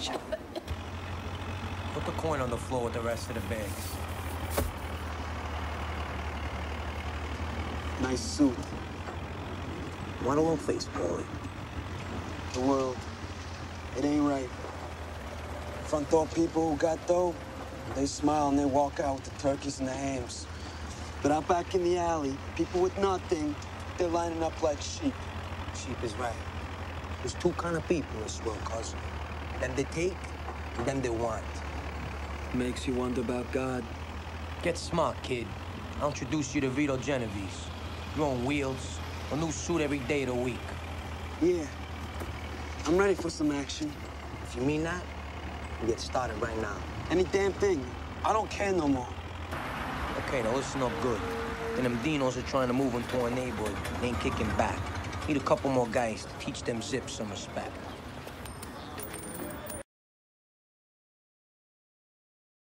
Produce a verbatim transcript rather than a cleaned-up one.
Put the coin on the floor with the rest of the bags. Nice suit. Want a little face, boy. The world, it ain't right. Front door people who got dough, they smile and they walk out with the turkeys and the hams. But out back in the alley, people with nothing, they're lining up like sheep. Sheep is right. There's two kind of people in this world, cousin. Them they take, and them they want. Makes you wonder about God. Get smart, kid. I'll introduce you to Vito Genovese. You're on wheels, a new suit every day of the week. Yeah, I'm ready for some action. If you mean that, we get started right now. Any damn thing. I don't care no more. Okay, now listen up good. Then them Dinos are trying to move into our neighborhood. They ain't kicking back. Need a couple more guys to teach them zips some respect.